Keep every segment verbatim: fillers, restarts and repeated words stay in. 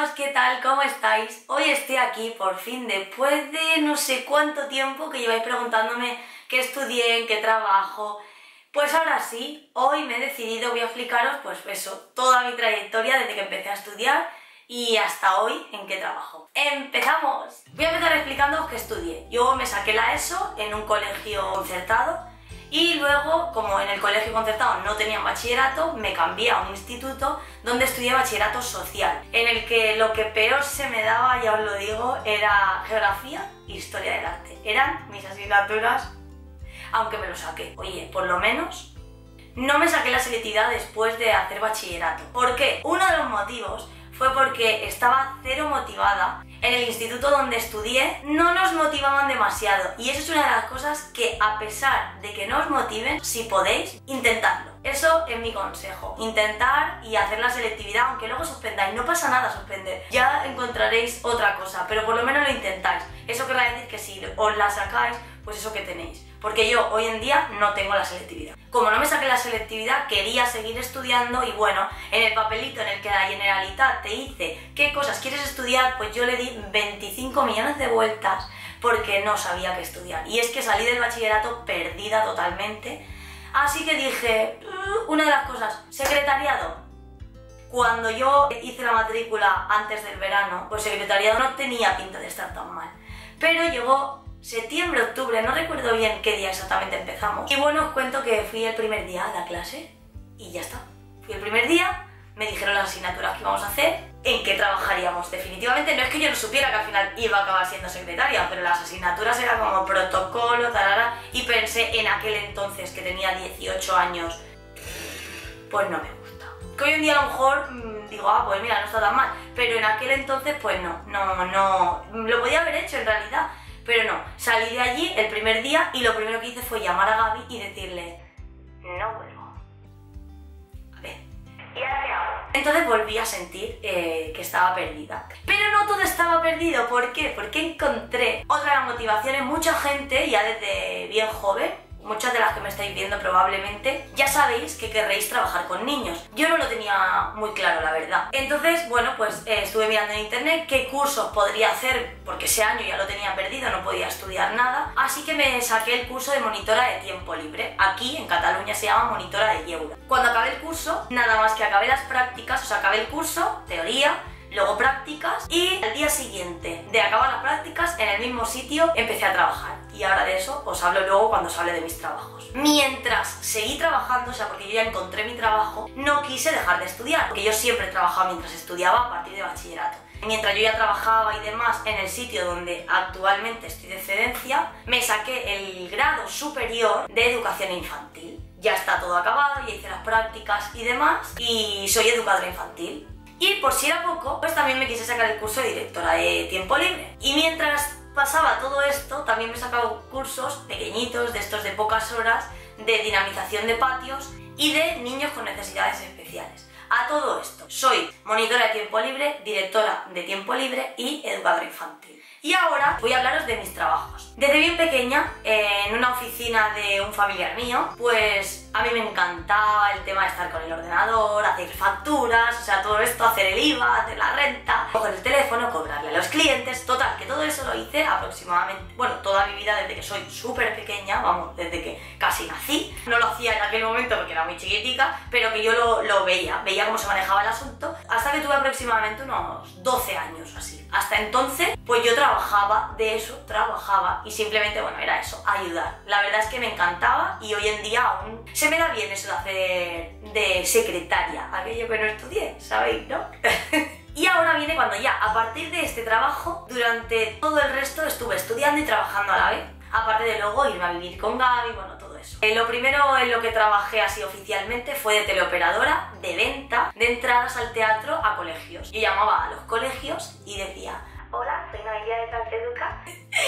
¿qué tal? ¿Cómo estáis? Hoy estoy aquí por fin después de no sé cuánto tiempo que lleváis preguntándome qué estudié, en qué trabajo. Pues ahora sí, hoy me he decidido, voy a explicaros pues eso, toda mi trayectoria desde que empecé a estudiar y hasta hoy en qué trabajo. ¡Empezamos! Voy a empezar explicándoos qué estudié. Yo me saqué la ESO en un colegio concertado y luego, como en el colegio concertado no tenían bachillerato, me cambié a un instituto donde estudié bachillerato social, en el que lo que peor se me daba, ya os lo digo, era geografía e historia del arte. Eran mis asignaturas, aunque me lo saqué. Oye, por lo menos no me saqué la selectividad después de hacer bachillerato. ¿Por qué? Uno de los motivos fue porque estaba cero motivada. En el instituto donde estudié no nos motivaban demasiado y eso es una de las cosas que, a pesar de que no os motiven, si podéis, intentadlo. Eso es mi consejo, intentar y hacer la selectividad, aunque luego suspendáis, no pasa nada suspender, ya encontraréis otra cosa, pero por lo menos lo intentáis. Eso querrá decir que si os la sacáis, pues eso que tenéis, porque yo hoy en día no tengo la selectividad. Como no me saqué la selectividad, quería seguir estudiando y bueno, en el papelito en el que la Generalitat te dice qué cosas quieres estudiar, pues yo le di veinticinco millones de vueltas porque no sabía qué estudiar. Y es que salí del bachillerato perdida totalmente, así que dije, una de las cosas, secretariado. Cuando yo hice la matrícula antes del verano, pues secretariado no tenía pinta de estar tan mal, pero llegó septiembre, octubre, no recuerdo bien qué día exactamente empezamos. Y bueno, os cuento que fui el primer día a la clase y ya está. Fui el primer día, me dijeron las asignaturas que íbamos a hacer, en qué trabajaríamos. Definitivamente no es que yo no supiera que al final iba a acabar siendo secretaria, pero las asignaturas eran como protocolo, tarara, y pensé en aquel entonces que tenía dieciocho años, pues no me gusta. Que hoy en día a lo mejor mmm, digo, ah, pues mira, no está tan mal, pero en aquel entonces pues no, no, no, lo podía haber hecho en realidad. Pero no, salí de allí el primer día y lo primero que hice fue llamar a Gaby y decirle, no vuelvo. A ver, ¿y ahora qué hago? Entonces volví a sentir eh, que estaba perdida. Pero no todo estaba perdido, ¿por qué? Porque encontré otra de las motivaciones. Mucha gente, ya desde bien joven, muchas de las que me estáis viendo probablemente, ya sabéis que querréis trabajar con niños. Yo no lo tenía muy claro, la verdad. Entonces, bueno, pues eh, estuve mirando en internet qué cursos podría hacer, porque ese año ya lo tenía perdido, no podía estudiar nada. Así que me saqué el curso de monitora de tiempo libre. Aquí, en Cataluña, se llama monitora de lleure. Cuando acabé el curso, nada más que acabé las prácticas, o sea, acabé el curso, teoría, luego prácticas, y al día siguiente de acabar las prácticas, en el mismo sitio, empecé a trabajar. Y ahora de eso os hablo luego cuando os hable de mis trabajos. Mientras seguí trabajando, o sea, porque yo ya encontré mi trabajo, no quise dejar de estudiar, porque yo siempre trabajaba mientras estudiaba a partir de bachillerato. Mientras yo ya trabajaba y demás en el sitio donde actualmente estoy de excedencia, me saqué el grado superior de educación infantil. Ya está todo acabado, ya hice las prácticas y demás, y soy educadora infantil. Y por si era poco, pues también me quise sacar el curso de directora de tiempo libre. Y mientras pasaba todo esto, también me he sacado cursos pequeñitos, de estos de pocas horas, de dinamización de patios y de niños con necesidades especiales. A todo esto, soy monitora de tiempo libre, directora de tiempo libre y educadora infantil. Y ahora voy a hablaros de mis trabajos. Desde bien pequeña, en una oficina de un familiar mío, pues a mí me encantaba el tema de estar con el ordenador, hacer facturas, o sea, todo esto, hacer el I V A, hacer la renta, coger el teléfono, cobrarle a los clientes, total, que todo eso lo hice aproximadamente, bueno, toda mi vida desde que soy súper pequeña, vamos, desde que casi nací. No lo hacía en aquel momento porque era muy chiquitica, pero que yo lo, lo veía, veía cómo se manejaba el asunto, hasta que tuve aproximadamente unos doce años así. Hasta entonces, pues yo trabajaba de eso, trabajaba y simplemente, bueno, era eso, ayudar. La verdad es que me encantaba y hoy en día aún se me da bien eso de hacer de secretaria, aquello que no estudié, ¿sabéis, no? Y ahora viene cuando ya, a partir de este trabajo, durante todo el resto estuve estudiando y trabajando a la vez, aparte de luego irme a vivir con Gaby, bueno, todo eso. Eh, lo primero en lo que trabajé así oficialmente fue de teleoperadora, de venta, de entradas al teatro a colegios. Yo llamaba a los colegios y decía, hola, soy Noelia de Talteduca.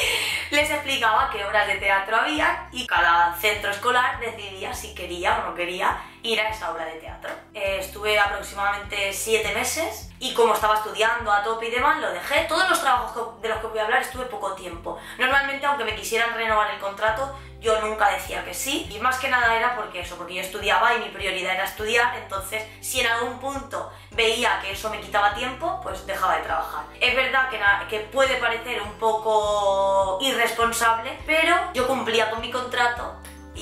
Les explicaba qué obras de teatro había y cada centro escolar decidía si quería o no quería ir a esa obra de teatro. Eh, eh, estuve aproximadamente siete meses y como estaba estudiando a tope y demás, lo dejé. Todos los trabajos de los que voy a hablar estuve poco tiempo. Normalmente, aunque me quisieran renovar el contrato, yo nunca decía que sí, y más que nada era porque eso, porque yo estudiaba y mi prioridad era estudiar. Entonces, si en algún punto veía que eso me quitaba tiempo, pues dejaba de trabajar. Es verdad que, que puede parecer un poco irresponsable, pero yo cumplía con mi contrato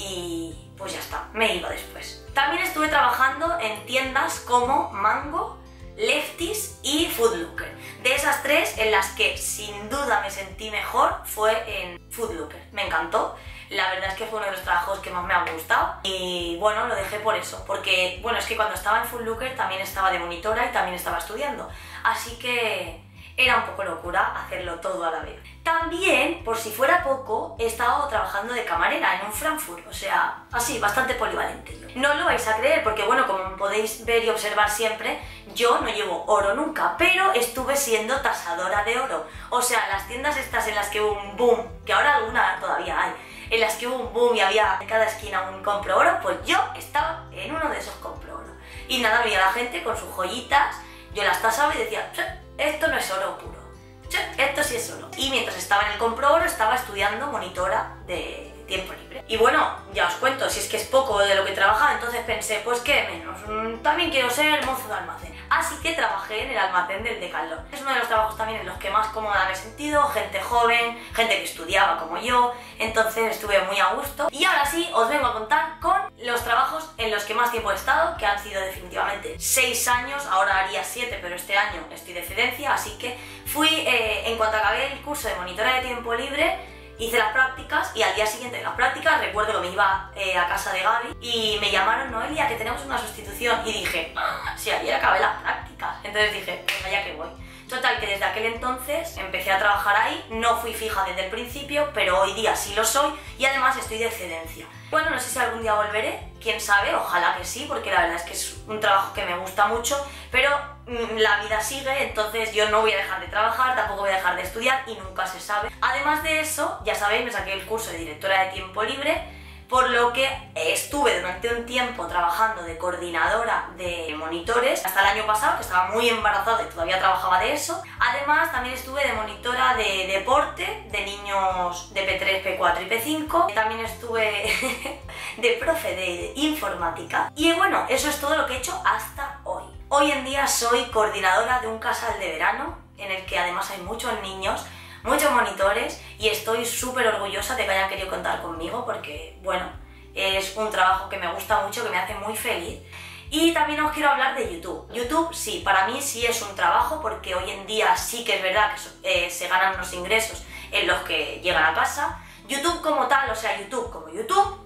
y pues ya está, me iba después. También estuve trabajando en tiendas como Mango, Lefties y Food Locker. De esas tres, en las que sin duda me sentí mejor fue en Food Locker. Me encantó. La verdad es que fue uno de los trabajos que más me ha gustado y bueno, lo dejé por eso, porque bueno, es que cuando estaba en Food Locker también estaba de monitora y también estaba estudiando, así que era un poco locura hacerlo todo a la vez. También, por si fuera poco, he estado trabajando de camarera en un Frankfurt, o sea, así, bastante polivalente. No lo vais a creer porque bueno, como podéis ver y observar siempre, yo no llevo oro nunca, pero estuve siendo tasadora de oro. O sea, las tiendas estas en las que hubo un boom, que ahora alguna todavía hay, en las que hubo un boom y había en cada esquina un compro oro, pues yo estaba en uno de esos compro oro. Y nada, veía a la gente con sus joyitas, yo las tasaba y decía, esto no es oro puro, esto sí es oro. Y mientras estaba en el compro oro estaba estudiando monitora de tiempo libre. Y bueno, ya os cuento, si es que es poco de lo que trabajaba, entonces pensé, pues qué menos, también quiero ser el mozo de almacén. Así que trabajé en el almacén del Decathlon. Es uno de los trabajos también en los que más cómoda me he sentido, gente joven, gente que estudiaba como yo, entonces estuve muy a gusto. Y ahora sí, os vengo a contar con los trabajos en los que más tiempo he estado, que han sido definitivamente seis años, ahora haría siete, pero este año estoy de excedencia, así que fui, eh, en cuanto acabé el curso de monitora de tiempo libre, hice las prácticas y al día siguiente de las prácticas recuerdo que me iba eh, a casa de Gaby y me llamaron, Noelia, que tenemos una sustitución, y dije, ah, si ayer acabé las prácticas. Entonces dije, pues allá que voy. Total, que desde aquel entonces empecé a trabajar ahí, no fui fija desde el principio, pero hoy día sí lo soy y además estoy de excedencia. Bueno, no sé si algún día volveré, quién sabe, ojalá que sí, porque la verdad es que es un trabajo que me gusta mucho, pero mmm, la vida sigue, entonces yo no voy a dejar de trabajar, tampoco voy a dejar de estudiar y nunca se sabe. Además de eso, ya sabéis, me saqué el curso de directora de tiempo libre, por lo que estuve durante un tiempo trabajando de coordinadora de monitores hasta el año pasado, que estaba muy embarazada y todavía trabajaba de eso. Además también estuve de monitora de deporte de niños de P tres, P cuatro y P cinco. También estuve de profe de informática. Y bueno, eso es todo lo que he hecho hasta hoy. Hoy en día soy coordinadora de un casal de verano en el que además hay muchos niños, muchos monitores, y estoy súper orgullosa de que hayan querido contar conmigo porque, bueno, es un trabajo que me gusta mucho, que me hace muy feliz. Y también os quiero hablar de YouTube. YouTube, sí, para mí sí es un trabajo porque hoy en día sí que es verdad que eh, se ganan los ingresos en los que llegan a casa. YouTube como tal, o sea, YouTube como YouTube,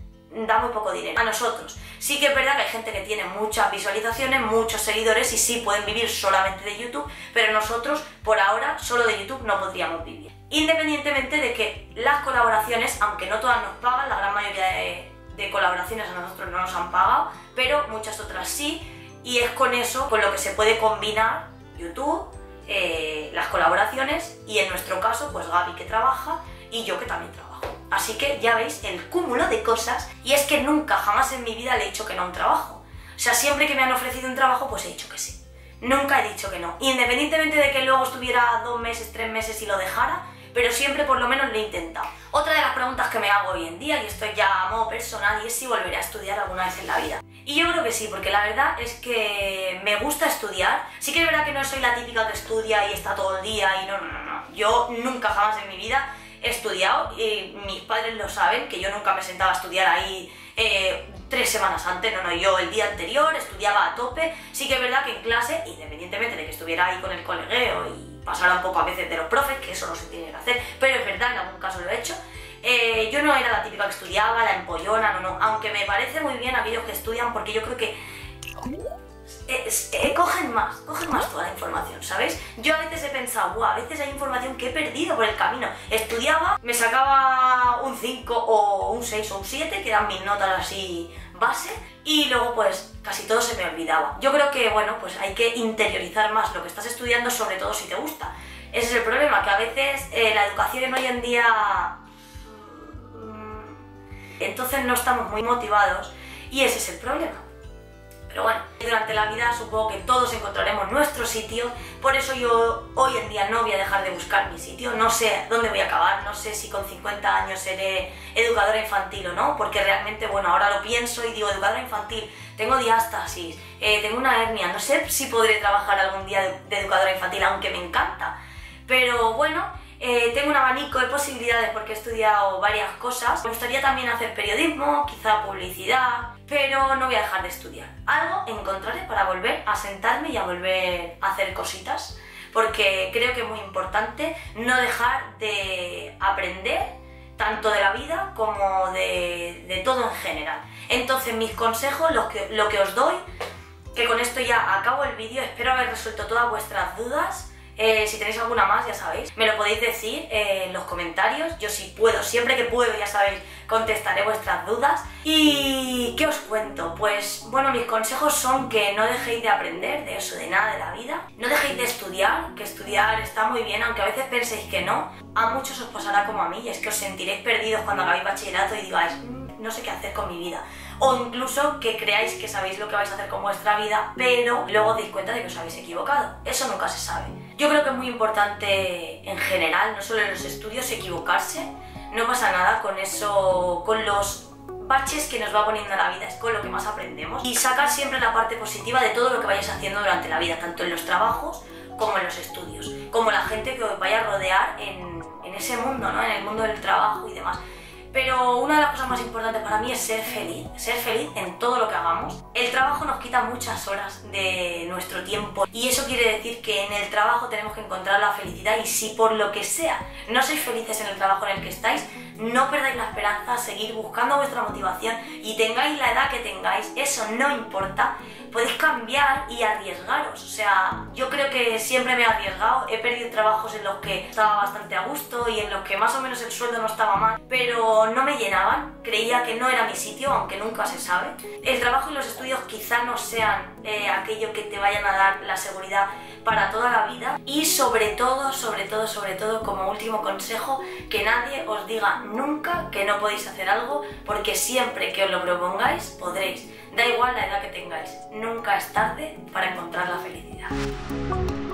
da muy poco dinero a nosotros. Sí que es verdad que hay gente que tiene muchas visualizaciones, muchos seguidores y sí pueden vivir solamente de YouTube, pero nosotros por ahora solo de YouTube no podríamos vivir. Independientemente de que las colaboraciones, aunque no todas nos pagan, la gran mayoría de, de colaboraciones a nosotros no nos han pagado, pero muchas otras sí, y es con eso con lo que se puede combinar YouTube, eh, las colaboraciones y en nuestro caso pues Gaby que trabaja y yo que también trabajo. Así que ya veis el cúmulo de cosas, y es que nunca jamás en mi vida le he dicho que no a un trabajo. O sea, siempre que me han ofrecido un trabajo pues he dicho que sí. Nunca he dicho que no, independientemente de que luego estuviera dos meses, tres meses y lo dejara, pero siempre por lo menos lo he intentado. Otra de las preguntas que me hago hoy en día, y esto ya a modo personal, y es si volveré a estudiar alguna vez en la vida. Y yo creo que sí, porque la verdad es que me gusta estudiar. Sí que es verdad que no soy la típica que estudia y está todo el día y no, no, no, no. Yo nunca jamás en mi vida he estudiado, y mis padres lo saben, que yo nunca me sentaba a estudiar ahí eh, tres semanas antes, no, no, yo el día anterior estudiaba a tope. Sí que es verdad que en clase, independientemente de que estuviera ahí con el colegueo y pasara un poco a veces de los profes, que eso no se tiene que hacer, pero es verdad, en algún caso lo he hecho, eh, yo no era la típica que estudiaba, la empollona, no, no, aunque me parece muy bien aquellos que estudian, porque yo creo que Eh, eh, cogen más, cogen más toda la información, ¿sabéis? Yo a veces he pensado, buah, a veces hay información que he perdido por el camino. Estudiaba, me sacaba un cinco o un seis o un siete, que eran mis notas así base, y luego pues casi todo se me olvidaba. Yo creo que, bueno, pues hay que interiorizar más lo que estás estudiando, sobre todo si te gusta. Ese es el problema, que a veces eh, la educación hoy en día... Entonces no estamos muy motivados y ese es el problema. Pero bueno, durante la vida supongo que todos encontraremos nuestro sitio, por eso yo hoy en día no voy a dejar de buscar mi sitio, no sé dónde voy a acabar, no sé si con cincuenta años seré educadora infantil o no, porque realmente, bueno, ahora lo pienso y digo, educadora infantil, tengo diástasis, eh, tengo una hernia, no sé si podré trabajar algún día de, de educadora infantil, aunque me encanta, pero bueno, Eh, tengo un abanico de posibilidades porque he estudiado varias cosas. Me gustaría también hacer periodismo, quizá publicidad, pero no voy a dejar de estudiar. Algo encontraré para volver a sentarme y a volver a hacer cositas, porque creo que es muy importante no dejar de aprender tanto de la vida como de, de todo en general. Entonces mis consejos, lo que, lo que os doy, que con esto ya acabo el vídeo, espero haber resuelto todas vuestras dudas. Eh, si tenéis alguna más, ya sabéis, me lo podéis decir eh, en los comentarios. Yo si puedo, siempre que puedo, ya sabéis, contestaré vuestras dudas. ¿Y qué os cuento? Pues bueno, mis consejos son que no dejéis de aprender de eso, de nada de la vida. No dejéis de estudiar, que estudiar está muy bien, aunque a veces penséis que no. A muchos os pasará como a mí, y es que os sentiréis perdidos cuando acabéis bachillerato y digáis, mmm, no sé qué hacer con mi vida. O incluso que creáis que sabéis lo que vais a hacer con vuestra vida, pero luego os dais cuenta de que os habéis equivocado. Eso nunca se sabe. Yo creo que es muy importante en general, no solo en los estudios, equivocarse. No pasa nada con eso, con los baches que nos va poniendo la vida, es con lo que más aprendemos. Y sacar siempre la parte positiva de todo lo que vayáis haciendo durante la vida, tanto en los trabajos como en los estudios, como la gente que os vaya a rodear en, en ese mundo, ¿no? En el mundo del trabajo y demás. Pero una de las cosas más importantes para mí es ser feliz, ser feliz en todo lo que hagamos. El trabajo nos quita muchas horas de nuestro tiempo y eso quiere decir que en el trabajo tenemos que encontrar la felicidad, y si por lo que sea no sois felices en el trabajo en el que estáis, no perdáis la esperanza, seguir buscando vuestra motivación y tengáis la edad que tengáis, eso no importa, podéis cambiar y arriesgaros. O sea, yo creo que siempre me he arriesgado, he perdido trabajos en los que estaba bastante a gusto y en los que más o menos el sueldo no estaba mal, pero no me llenaban, creía que no era mi sitio, aunque nunca se sabe. El trabajo y los estudios quizá no sean eh, aquello que te vayan a dar la seguridad para toda la vida, y sobre todo, sobre todo, sobre todo, como último consejo, que nadie os diga nunca que no podéis hacer algo, porque siempre que os lo propongáis podréis. Da igual la edad que tengáis, nunca es tarde para encontrar la felicidad.